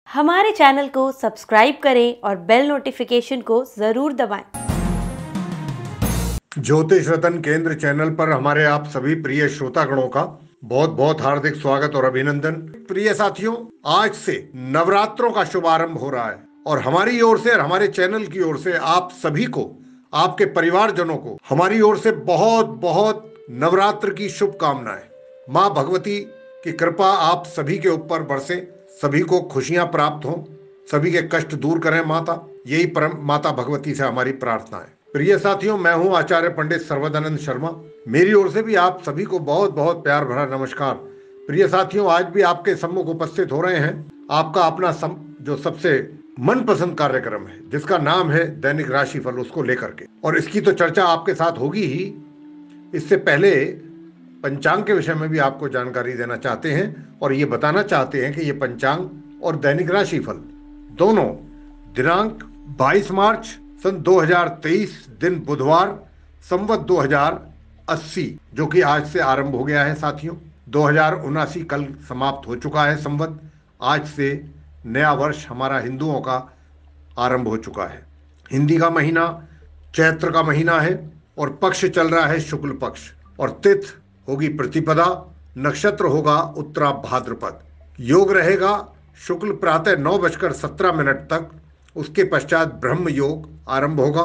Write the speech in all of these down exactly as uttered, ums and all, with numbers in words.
हमारे चैनल को सब्सक्राइब करें और बेल नोटिफिकेशन को जरूर दबाएं। ज्योतिष रतन केंद्र चैनल पर हमारे आप सभी प्रिय श्रोतागणों का बहुत बहुत हार्दिक स्वागत और अभिनंदन। प्रिय साथियों, आज से नवरात्रों का शुभारंभ हो रहा है और हमारी ओर से और हमारे चैनल की ओर से आप सभी को, आपके परिवारजनों को हमारी ओर से बहुत बहुत नवरात्र की शुभकामनाएं। माँ भगवती की कृपा आप सभी के ऊपर बरसे, सभी को खुशियां प्राप्त हों, सभी के कष्ट दूर करें माता, यही परम माता भगवती से हमारी प्रार्थना है। प्रिय साथियों, मैं हूं आचार्य पंडित सर्वदानंद शर्मा। मेरी ओर से भी आप सभी को बहुत बहुत प्यार भरा नमस्कार। प्रिय साथियों, आज भी आपके सम्मुख उपस्थित हो रहे हैं आपका अपना सम, जो सबसे मनपसंद कार्यक्रम है, जिसका नाम है दैनिक राशिफल, उसको लेकर के। और इसकी तो चर्चा आपके साथ होगी ही। इससे पहले पंचांग के विषय में भी आपको जानकारी देना चाहते हैं और ये बताना चाहते हैं कि ये पंचांग और दैनिक राशिफल दोनों दिनांक बाईस मार्च सन दो हज़ार तेईस, दिन बुधवार, संवत दो हज़ार अस्सी, जो कि आज से आरंभ हो गया है साथियों। दो हज़ार उनासी कल समाप्त हो चुका है संवत। आज से नया वर्ष हमारा हिंदुओं का आरंभ हो चुका है। हिंदी का महीना चैत्र का महीना है और पक्ष चल रहा है शुक्ल पक्ष, और तिथि होगी प्रतिपदा, नक्षत्र होगा उत्तरा भाद्रपद, योग रहेगा शुक्ल प्रातः नौ बजकर सत्रह मिनट तक, उसके पश्चात ब्रह्म योग आरंभ होगा,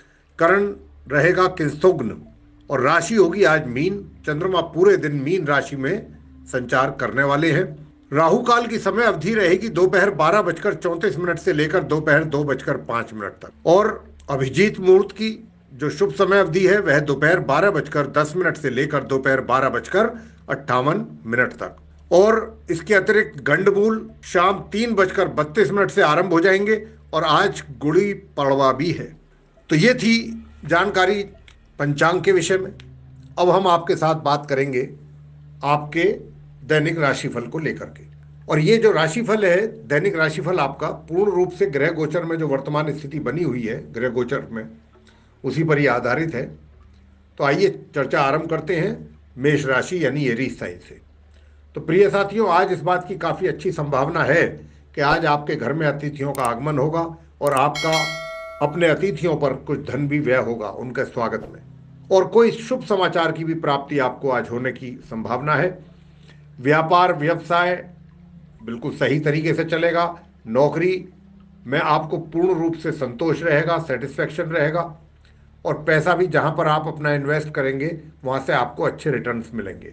करण रहेगा किंसुग्न और राशि होगी आज मीन। चंद्रमा पूरे दिन मीन राशि में संचार करने वाले हैं। राहु काल की समय अवधि रहेगी दोपहर बारह बजकर चौंतीस मिनट से लेकर दोपहर दो बजकर पांच मिनट तक, और अभिजीत मुहूर्त की जो शुभ समय अवधि है वह दोपहर बारह बजकर दस मिनट से लेकर दोपहर बारह बजकर अट्ठावन मिनट तक, और इसके अतिरिक्त गंडमूल शाम तीन बजकर बत्तीस मिनट से आरंभ हो जाएंगे और आज गुड़ी पड़वा भी है। तो ये थी जानकारी पंचांग के विषय में। अब हम आपके साथ बात करेंगे आपके दैनिक राशिफल को लेकर के। और ये जो राशिफल है, दैनिक राशिफल आपका पूर्ण रूप से ग्रह गोचर में जो वर्तमान स्थिति बनी हुई है ग्रह गोचर में, उसी पर ही आधारित है। तो आइए चर्चा आरंभ करते हैं मेष राशि यानी एरीज साइन से। तो प्रिय साथियों, आज इस बात की काफ़ी अच्छी संभावना है कि आज आपके घर में अतिथियों का आगमन होगा और आपका अपने अतिथियों पर कुछ धन भी व्यय होगा उनके स्वागत में, और कोई शुभ समाचार की भी प्राप्ति आपको आज होने की संभावना है। व्यापार व्यवसाय बिल्कुल सही तरीके से चलेगा। नौकरी में आपको पूर्ण रूप से संतोष रहेगा, सेटिस्फैक्शन रहेगा, और पैसा भी जहां पर आप अपना इन्वेस्ट करेंगे वहां से आपको अच्छे रिटर्न्स मिलेंगे।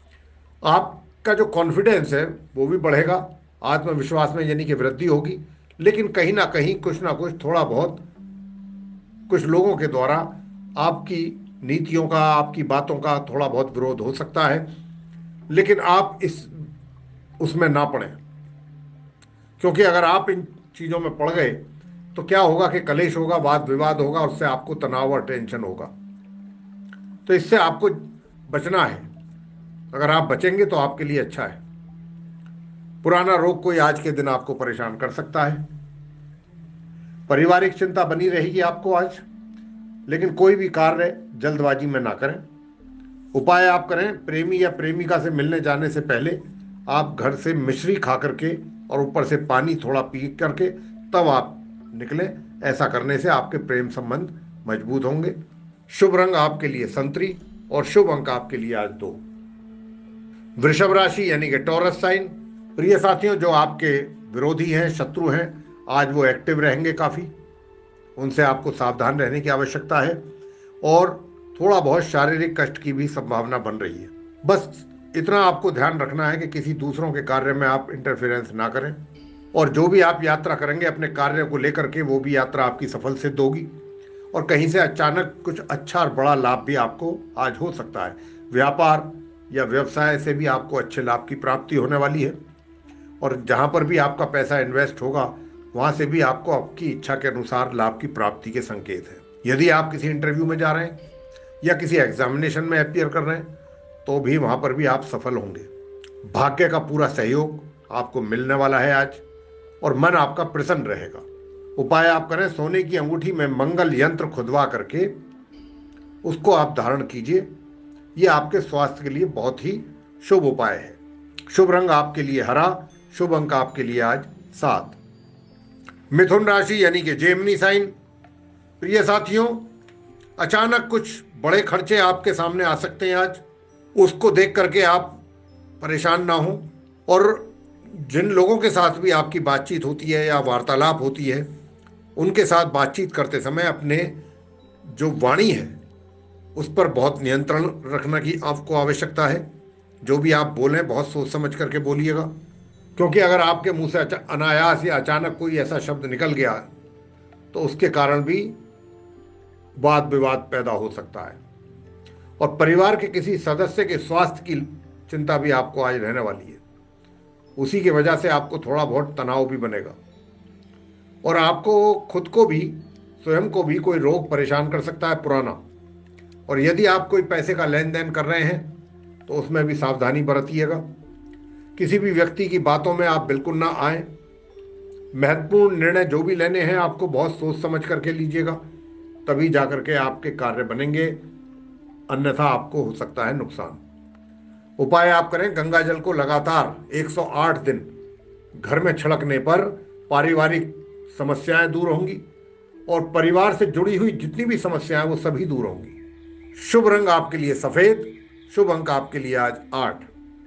आपका जो कॉन्फिडेंस है वो भी बढ़ेगा, आत्मविश्वास में यानी कि वृद्धि होगी। लेकिन कहीं ना कहीं कुछ ना कुछ थोड़ा बहुत कुछ लोगों के द्वारा आपकी नीतियों का, आपकी बातों का थोड़ा बहुत विरोध हो सकता है, लेकिन आप इस उसमें ना पड़ें, क्योंकि अगर आप इन चीज़ों में पड़ गए तो क्या होगा कि कलेश होगा, वाद विवाद होगा, उससे आपको तनाव और टेंशन होगा। तो इससे आपको बचना है। अगर आप बचेंगे तो आपके लिए अच्छा है। पुराना रोग कोई आज के दिन आपको परेशान कर सकता है। पारिवारिक चिंता बनी रहेगी आपको आज, लेकिन कोई भी कार्य जल्दबाजी में ना करें। उपाय आप करें, प्रेमी या प्रेमिका से मिलने जाने से पहले आप घर से मिश्री खा करके और ऊपर से पानी थोड़ा पी करके तब आप निकलें। ऐसा करने से आपके प्रेम संबंध मजबूत होंगे। शुभ रंग आपके लिए संतरी और शुभ अंक आपके लिए आज दो। वृषभ राशि यानी कि टॉरस साइन। प्रिय साथियों, जो आपके विरोधी हैं, शत्रु हैं, आज वो एक्टिव रहेंगे काफ़ी। उनसे आपको सावधान रहने की आवश्यकता है और थोड़ा बहुत शारीरिक कष्ट की भी संभावना बन रही है। बस इतना आपको ध्यान रखना है कि किसी दूसरों के कार्य में आप इंटरफेरेंस ना करें, और जो भी आप यात्रा करेंगे अपने कार्य को लेकर के, वो भी यात्रा आपकी सफल सिद्ध होगी, और कहीं से अचानक कुछ अच्छा और बड़ा लाभ भी आपको आज हो सकता है। व्यापार या व्यवसाय से भी आपको अच्छे लाभ की प्राप्ति होने वाली है, और जहाँ पर भी आपका पैसा इन्वेस्ट होगा वहाँ से भी आपको आपकी इच्छा के अनुसार लाभ की प्राप्ति के संकेत हैं। यदि आप किसी इंटरव्यू में जा रहे हैं या किसी एग्जामिनेशन में अपियर कर रहे हैं तो भी वहाँ पर भी आप सफल होंगे। भाग्य का पूरा सहयोग आपको मिलने वाला है आज, और मन आपका प्रसन्न रहेगा। उपाय आप करें, सोने की अंगूठी में मंगल यंत्र खुदवा करके उसको आप धारण कीजिए। ये आपके स्वास्थ्य के लिए बहुत ही शुभ उपाय है। शुभ रंग आपके लिए हरा, शुभ अंक आपके लिए आज सात। मिथुन राशि यानी कि जेमिनी साइन। प्रिय साथियों, अचानक कुछ बड़े खर्चे आपके सामने आ सकते हैं आज। उसको देख करके आप परेशान ना हो, और जिन लोगों के साथ भी आपकी बातचीत होती है या वार्तालाप होती है, उनके साथ बातचीत करते समय अपने जो वाणी है उस पर बहुत नियंत्रण रखने की आपको आवश्यकता है। जो भी आप बोलें बहुत सोच समझ करके बोलिएगा, क्योंकि अगर आपके मुंह से अनायास या अचानक कोई ऐसा शब्द निकल गया तो उसके कारण भी वाद विवाद पैदा हो सकता है। और परिवार के किसी सदस्य के स्वास्थ्य की चिंता भी आपको आज रहने वाली है। उसी की वजह से आपको थोड़ा बहुत तनाव भी बनेगा, और आपको खुद को भी, स्वयं को भी कोई रोग परेशान कर सकता है पुराना। और यदि आप कोई पैसे का लेन देन कर रहे हैं तो उसमें भी सावधानी बरतिएगा। किसी भी व्यक्ति की बातों में आप बिल्कुल ना आए। महत्वपूर्ण निर्णय जो भी लेने हैं आपको बहुत सोच समझ करके लीजिएगा, तभी जाकर के आपके कार्य बनेंगे, अन्यथा आपको हो सकता है नुकसान। उपाय आप करें, गंगा जल को लगातार एक सौ आठ दिन घर में छिड़कने पर पारिवारिक समस्याएं दूर होंगी, और परिवार से जुड़ी हुई जितनी भी समस्याएं वो सभी दूर होंगी। शुभ रंग आपके लिए सफेद। शुभ अंक आपके लिए आज आठ।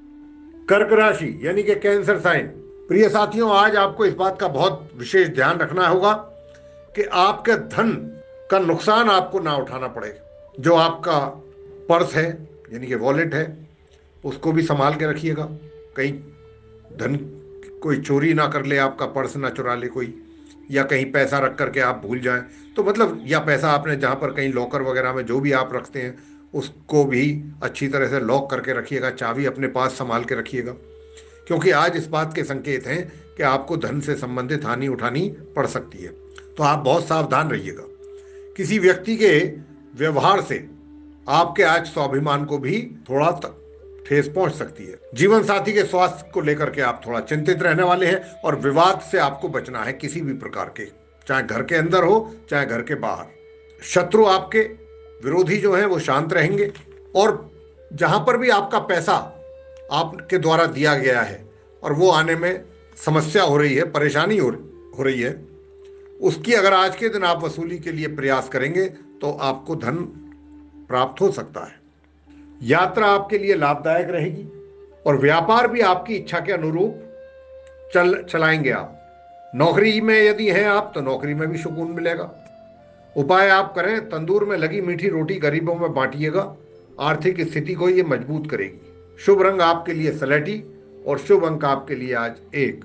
कर्क राशि यानी कि कैंसर साइन। प्रिय साथियों, आज आपको इस बात का बहुत विशेष ध्यान रखना होगा कि आपके धन का नुकसान आपको ना उठाना पड़े। जो आपका पर्स है यानी कि वॉलेट है, उसको भी संभाल के रखिएगा। कहीं धन कोई चोरी ना कर ले, आपका पर्स ना चुरा ले कोई, या कहीं पैसा रख करके आप भूल जाएं तो मतलब, या पैसा आपने जहाँ पर कहीं लॉकर वगैरह में जो भी आप रखते हैं उसको भी अच्छी तरह से लॉक करके रखिएगा। चाबी अपने पास संभाल के रखिएगा, क्योंकि आज इस बात के संकेत हैं कि आपको धन से संबंधित हानि उठानी पड़ सकती है। तो आप बहुत सावधान रहिएगा। किसी व्यक्ति के व्यवहार से आपके आज स्वाभिमान को भी थोड़ा ठेस पहुंच सकती है। जीवन साथी के स्वास्थ्य को लेकर के आप थोड़ा चिंतित रहने वाले हैं, और विवाद से आपको बचना है किसी भी प्रकार के, चाहे घर के अंदर हो चाहे घर के बाहर। शत्रु, आपके विरोधी जो हैं वो शांत रहेंगे, और जहां पर भी आपका पैसा आपके द्वारा दिया गया है और वो आने में समस्या हो रही है, परेशानी हो हो रही है, उसकी अगर आज के दिन आप वसूली के लिए प्रयास करेंगे तो आपको धन प्राप्त हो सकता है। यात्रा आपके लिए लाभदायक रहेगी, और व्यापार भी आपकी इच्छा के अनुरूप चल चलाएंगे आप। नौकरी में यदि हैं आप तो नौकरी में भी सुकून मिलेगा। उपाय आप करें, तंदूर में लगी मीठी रोटी गरीबों में बांटिएगा, आर्थिक स्थिति को ये मजबूत करेगी। शुभ रंग आपके लिए सलेटी, और शुभ अंक आपके लिए आज एक।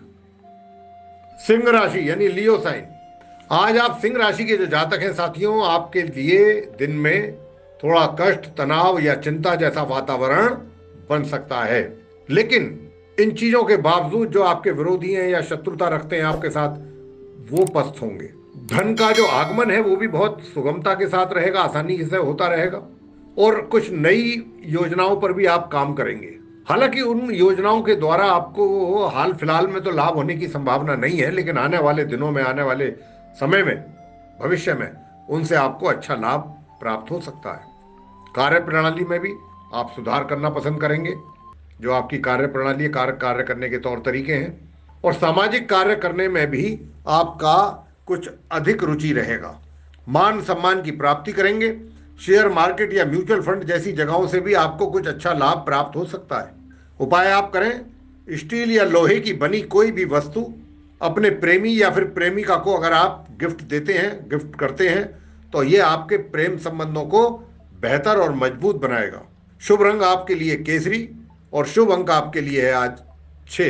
सिंह राशि यानी लियो साइन। आज आप सिंह राशि के जो जातक हैं साथियों, आपके लिए दिन में थोड़ा कष्ट, तनाव या चिंता जैसा वातावरण बन सकता है, लेकिन इन चीजों के बावजूद जो आपके विरोधी हैं या शत्रुता रखते हैं आपके साथ, वो पस्त होंगे। धन का जो आगमन है वो भी बहुत सुगमता के साथ रहेगा, आसानी से होता रहेगा, और कुछ नई योजनाओं पर भी आप काम करेंगे। हालांकि उन योजनाओं के द्वारा आपको हाल फिलहाल में तो लाभ होने की संभावना नहीं है, लेकिन आने वाले दिनों में, आने वाले समय में, भविष्य में उनसे आपको अच्छा लाभ प्राप्त हो सकता है। कार्य प्रणाली में भी आप सुधार करना पसंद करेंगे। जो आपकी कार्य प्रणाली, कार्य कार्य करने के तौर तरीके हैं, और सामाजिक कार्य करने में भी आपका कुछ अधिक रुचि रहेगा। मान सम्मान की प्राप्ति करेंगे। शेयर मार्केट या म्यूचुअल फंड जैसी जगहों से भी आपको कुछ अच्छा लाभ प्राप्त हो सकता है। उपाय आप करें, स्टील या लोहे की बनी कोई भी वस्तु अपने प्रेमी या फिर प्रेमिका को अगर आप गिफ्ट देते हैं, गिफ्ट करते हैं, तो ये आपके प्रेम संबंधों को बेहतर और मजबूत बनाएगा। शुभ रंग आपके लिए केसरी, और शुभ अंक आपके लिए है आज छह।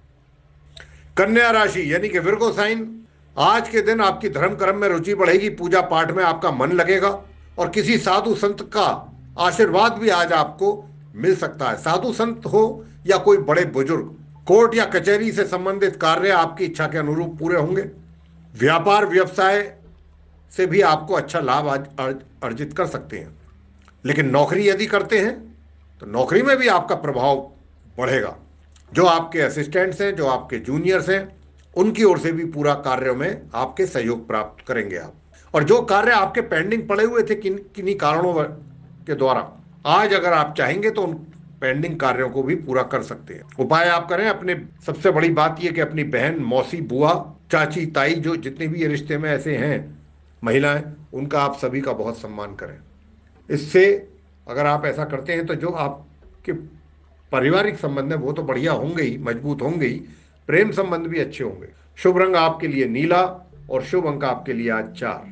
कन्या राशि यानी कि विर्गो साइन। आज के दिन आपकी धर्म कर्म में रुचि बढ़ेगी, पूजा पाठ में आपका मन लगेगा, और किसी साधु संत का आशीर्वाद भी आज आपको मिल सकता है। साधु संत हो या कोई बड़े बुजुर्ग, कोर्ट या कचहरी से संबंधित कार्य आपकी इच्छा के अनुरूप पूरे होंगे। व्यापार व्यवसाय से भी आपको अच्छा लाभ अर्जित कर सकते हैं, लेकिन नौकरी यदि करते हैं तो नौकरी में भी आपका प्रभाव बढ़ेगा। जो आपके असिस्टेंट्स हैं, जो आपके जूनियर्स हैं, उनकी ओर से भी पूरा कार्यों में आपके सहयोग प्राप्त करेंगे आप। और जो कार्य आपके पेंडिंग पड़े हुए थे किन किन्हीं कारणों के द्वारा, आज अगर आप चाहेंगे तो उन पेंडिंग कार्यों को भी पूरा कर सकते हैं। उपाय आप करें, अपने सबसे बड़ी बात यह कि अपनी बहन, मौसी, बुआ, चाची, ताई, जो जितने भी ये रिश्ते में ऐसे हैं महिलाएं, उनका आप सभी का बहुत सम्मान करें। इससे अगर आप ऐसा करते हैं तो जो आपके पारिवारिक संबंध है वो तो बढ़िया होंगे ही, मजबूत होंगे ही, प्रेम संबंध भी अच्छे होंगे। शुभ रंग आपके लिए नीला और शुभ अंक आपके लिए आज चार।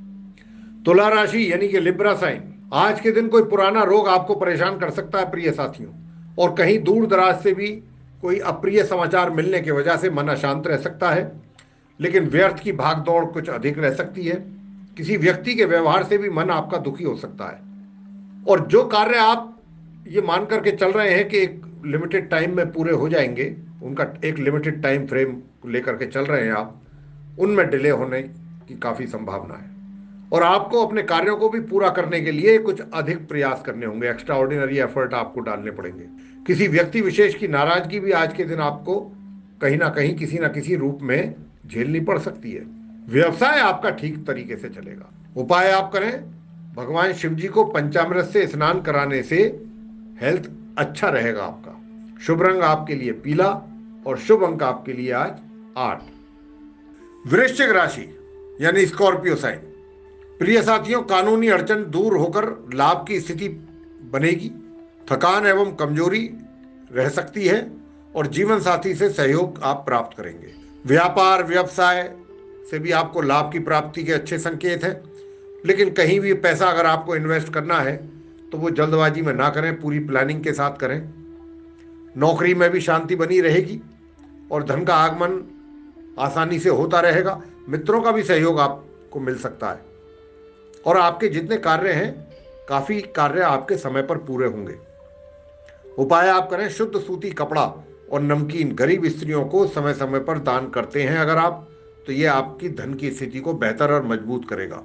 तुला राशि यानी कि लिब्रा साइन, आज के दिन कोई पुराना रोग आपको परेशान कर सकता है प्रिय साथियों, और कहीं दूर दराज से भी कोई अप्रिय समाचार मिलने की वजह से मन अशांत रह सकता है, लेकिन व्यर्थ की भागदौड़ कुछ अधिक रह सकती है। किसी व्यक्ति के व्यवहार से भी मन आपका दुखी हो सकता है, और जो कार्य आप ये मान करके चल रहे हैं कि एक लिमिटेड टाइम में पूरे हो जाएंगे, उनका एक लिमिटेड टाइम फ्रेम लेकर के चल रहे हैं आप, उनमें डिले होने की काफ़ी संभावना है, और आपको अपने कार्यों को भी पूरा करने के लिए कुछ अधिक प्रयास करने होंगे, एक्स्ट्रा ऑर्डिनरी एफर्ट आपको डालने पड़ेंगे। किसी व्यक्ति विशेष की नाराजगी भी आज के दिन आपको कहीं ना कहीं किसी ना किसी रूप में झेलनी पड़ सकती है। व्यवसाय आपका ठीक तरीके से चलेगा। उपाय आप करें, भगवान शिव जी को पंचामृत से स्नान कराने से हेल्थ अच्छा रहेगा आपका। शुभ रंग आपके लिए पीला और शुभ अंक आपके लिए आज आठ। वृश्चिक राशि यानी स्कॉर्पियो साइन, प्रिय साथियों, कानूनी अड़चन दूर होकर लाभ की स्थिति बनेगी। थकान एवं कमजोरी रह सकती है और जीवन साथी से सहयोग आप प्राप्त करेंगे। व्यापार व्यवसाय से भी आपको लाभ की प्राप्ति के अच्छे संकेत हैं, लेकिन कहीं भी पैसा अगर आपको इन्वेस्ट करना है तो वो जल्दबाजी में ना करें, पूरी प्लानिंग के साथ करें। नौकरी में भी शांति बनी रहेगी और धन का आगमन आसानी से होता रहेगा। मित्रों का भी सहयोग आपको मिल सकता है, और आपके जितने कार्य हैं, काफ़ी कार्य आपके समय पर पूरे होंगे। उपाय आप करें, शुद्ध सूती कपड़ा और नमकीन गरीब स्त्रियों को समय समय पर दान करते हैं अगर आप, तो ये आपकी धन की स्थिति को बेहतर और मजबूत करेगा।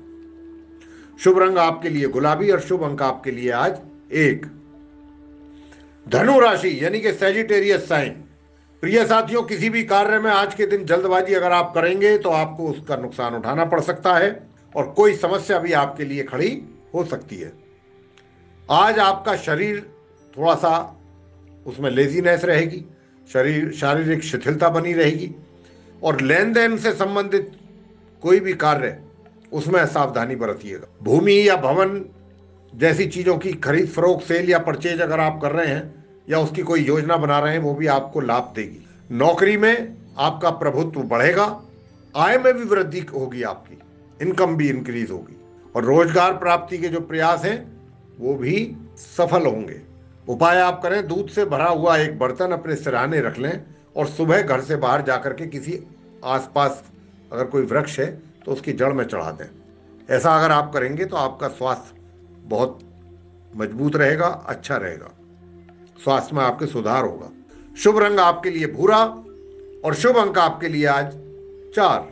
शुभ रंग आपके लिए गुलाबी और शुभ अंक आपके लिए आज एक। धनु राशि यानी कि सैजिटेरियस साइन, प्रिय साथियों, किसी भी कार्य में आज के दिन जल्दबाजी अगर आप करेंगे तो आपको उसका नुकसान उठाना पड़ सकता है और कोई समस्या भी आपके लिए खड़ी हो सकती है। आज आपका शरीर थोड़ा सा उसमें लेजीनेस रहेगी, शरीर शारीरिक शिथिलता बनी रहेगी, और लेन देन से संबंधित कोई भी कार्य उसमें सावधानी बरतिएगा। भूमि या भवन जैसी चीज़ों की खरीद फरोख्त, सेल या परचेज अगर आप कर रहे हैं या उसकी कोई योजना बना रहे हैं, वो भी आपको लाभ देगी। नौकरी में आपका प्रभुत्व बढ़ेगा, आय में भी वृद्धि होगी, आपकी इनकम भी इंक्रीज होगी, और रोजगार प्राप्ति के जो प्रयास हैं वो भी सफल होंगे। उपाय आप करें, दूध से भरा हुआ एक बर्तन अपने सिरहाने रख लें और सुबह घर से बाहर जाकर के किसी आसपास अगर कोई वृक्ष है तो उसकी जड़ में चढ़ा दें। ऐसा अगर आप करेंगे तो आपका स्वास्थ्य बहुत मजबूत रहेगा, अच्छा रहेगा, स्वास्थ्य में आपके सुधार होगा। शुभ रंग आपके लिए भूरा और शुभ अंक आपके लिए आज चार।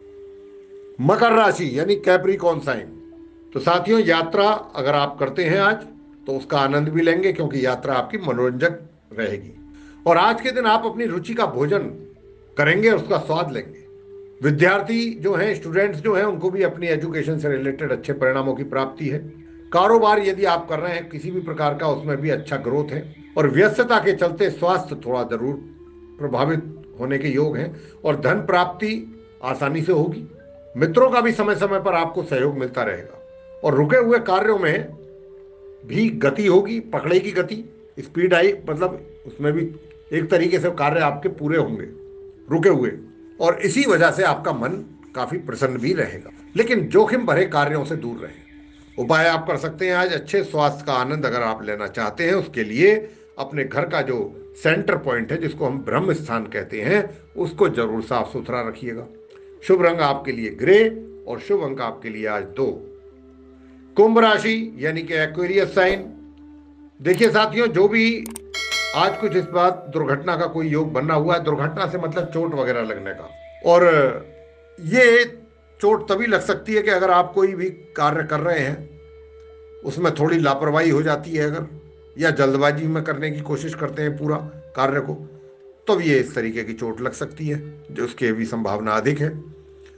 मकर राशि यानी कैप्रिकॉर्न साइन, तो साथियों, यात्रा अगर आप करते हैं आज तो उसका आनंद भी लेंगे, क्योंकि यात्रा आपकी मनोरंजक रहेगी, और आज के दिन आप अपनी रुचि का भोजन करेंगे और उसका स्वाद लेंगे। विद्यार्थी जो हैं, स्टूडेंट्स जो हैं, उनको भी अपनी एजुकेशन से रिलेटेड अच्छे परिणामों की प्राप्ति है। कारोबार यदि आप कर रहे हैं किसी भी प्रकार का, उसमें भी अच्छा ग्रोथ है, और व्यस्तता के चलते स्वास्थ्य थोड़ा जरूर प्रभावित होने के योग हैं, और धन प्राप्ति आसानी से होगी। मित्रों का भी समय समय पर आपको सहयोग मिलता रहेगा, और रुके हुए कार्यों में भी गति होगी, पकड़े की गति, स्पीड आई, मतलब उसमें भी एक तरीके से कार्य आपके पूरे होंगे रुके हुए, और इसी वजह से आपका मन काफी प्रसन्न भी रहेगा। लेकिन जोखिम भरे कार्यों से दूर रहें। उपाय आप कर सकते हैं आज, अच्छे स्वास्थ्य का आनंद अगर आप लेना चाहते हैं, उसके लिए अपने घर का जो सेंटर पॉइंट है, जिसको हम ब्रह्म स्थान कहते हैं, उसको जरूर साफ सुथरा रखिएगा। शुभ रंग आपके लिए ग्रे और शुभ अंक आपके लिए आज दो। कुंभ राशि यानी कि एक्वेरियस साइन, देखिए साथियों, जो भी आज कुछ इस बात दुर्घटना का कोई योग बना हुआ है, दुर्घटना से मतलब चोट वगैरह लगने का, और ये चोट तभी लग सकती है कि अगर आप कोई भी कार्य कर रहे हैं उसमें थोड़ी लापरवाही हो जाती है अगर, या जल्दबाजी में करने की कोशिश करते हैं पूरा कार्य को, तो ये इस तरीके की चोट लग सकती है, जो उसकी भी संभावना अधिक है।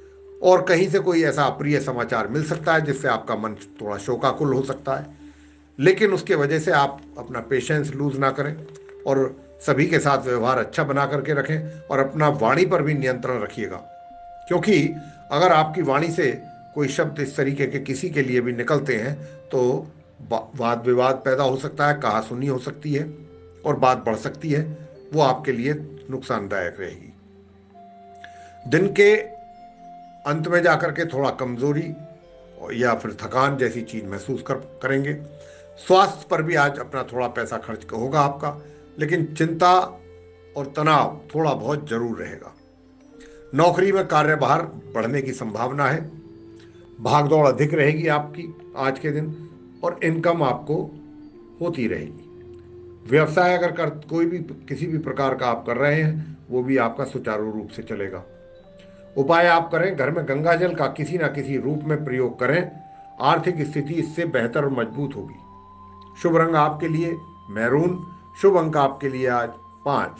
और कहीं से कोई ऐसा अप्रिय समाचार मिल सकता है जिससे आपका मन थोड़ा शोकाकुल हो सकता है। लेकिन उसके वजह से आप अपना पेशेंस लूज ना करें और सभी के साथ व्यवहार अच्छा बना करके रखें और अपना वाणी पर भी नियंत्रण रखिएगा, क्योंकि अगर आपकी वाणी से कोई शब्द इस तरीके के किसी के लिए भी निकलते हैं तो वाद विवाद पैदा हो सकता है, कहासुनी हो सकती है और बात बढ़ सकती है। वो आपके लिए नुकसानदायक रहेगी। दिन के अंत में जाकर के थोड़ा कमजोरी या फिर थकान जैसी चीज महसूस कर करेंगे। स्वास्थ्य पर भी आज अपना थोड़ा पैसा खर्च होगा आपका, लेकिन चिंता और तनाव थोड़ा बहुत जरूर रहेगा। नौकरी में कार्यभार बढ़ने की संभावना है, भागदौड़ अधिक रहेगी आपकी आज के दिन और इनकम आपको होती रहेगी। व्यवसाय अगर कर कोई भी किसी भी प्रकार का आप कर रहे हैं वो भी आपका सुचारू रूप से चलेगा। उपाय आप करें, घर में गंगा जल का किसी ना किसी रूप में प्रयोग करें, आर्थिक स्थिति इससे बेहतर और मजबूत होगी। शुभ रंग आपके लिए मैरून, शुभ अंक आपके लिए आज पांच।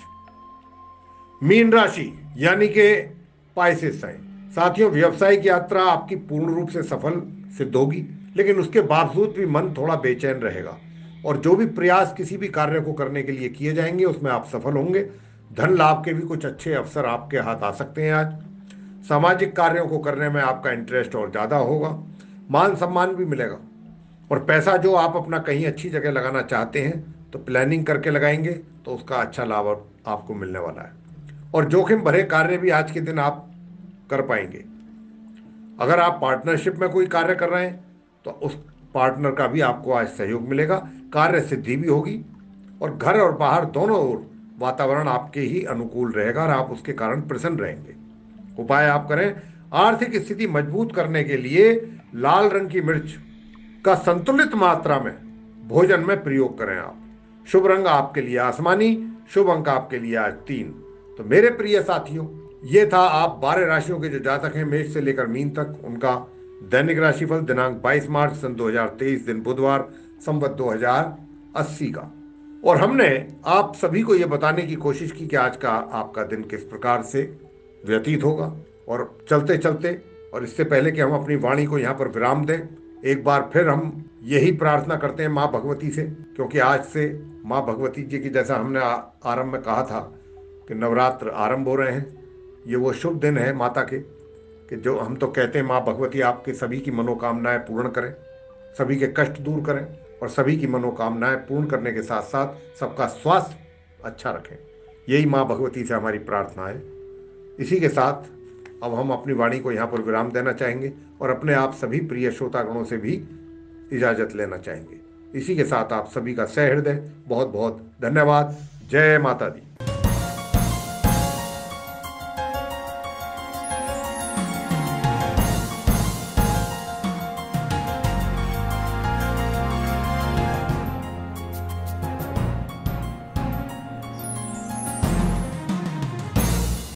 मीन राशि यानी कि पाइसेस साइन। साथियों, व्यवसायिक यात्रा आपकी पूर्ण रूप से सफल सिद्ध होगी, लेकिन उसके बावजूद भी मन थोड़ा बेचैन रहेगा और जो भी प्रयास किसी भी कार्य को करने के लिए किए जाएंगे उसमें आप सफल होंगे। धन लाभ के भी कुछ अच्छे अवसर आपके हाथ आ सकते हैं आज। सामाजिक कार्यों को करने में आपका इंटरेस्ट और ज़्यादा होगा। मान सम्मान भी मिलेगा और पैसा जो आप अपना कहीं अच्छी जगह लगाना चाहते हैं तो प्लानिंग करके लगाएंगे तो उसका अच्छा लाभ आपको मिलने वाला है। और जोखिम भरे कार्य भी आज के दिन आप कर पाएंगे। अगर आप पार्टनरशिप में कोई कार्य कर रहे हैं तो उस पार्टनर का भी आपको आज सहयोग मिलेगा, कार्य सिद्धि भी होगी और घर और बाहर दोनों ओर वातावरण आपके ही अनुकूल रहेगा और आप उसके कारण प्रसन्न रहेंगे। उपाय आप करें, आर्थिक स्थिति मजबूत करने के लिए लाल रंग की मिर्च का संतुलित मात्रा में भोजन में प्रयोग करें आप। शुभ रंग आपके लिए आसमानी, शुभ अंक आपके लिए आज तीन। तो मेरे प्रिय साथियों, ये था आप बारह राशियों के जो जातक हैं मेष से लेकर मीन तक, उनका दैनिक राशिफल दिनांक बाईस मार्च सन दो हज़ार तेईस, दिन बुधवार, संवत दो हज़ार अस्सी का। और हमने आप सभी को यह बताने की कोशिश की कि आज का आपका दिन किस प्रकार से व्यतीत होगा। और चलते चलते और इससे पहले कि हम अपनी वाणी को यहाँ पर विराम दें, एक बार फिर हम यही प्रार्थना करते हैं माँ भगवती से, क्योंकि आज से माँ भगवती जी की, जैसा हमने आरंभ में कहा था कि नवरात्र आरंभ हो रहे हैं, ये वो शुभ दिन है माता के कि जो हम तो कहते हैं माँ भगवती आपके सभी की मनोकामनाएं पूर्ण करें, सभी के कष्ट दूर करें और सभी की मनोकामनाएं पूर्ण करने के साथ साथ सबका स्वास्थ्य अच्छा रखें। यही माँ भगवती से हमारी प्रार्थना है। इसी के साथ अब हम अपनी वाणी को यहाँ पर विराम देना चाहेंगे और अपने आप सभी प्रिय श्रोतागणों से भी इजाजत लेना चाहेंगे। इसी के साथ आप सभी का सहृदय बहुत बहुत धन्यवाद। जय माता दी।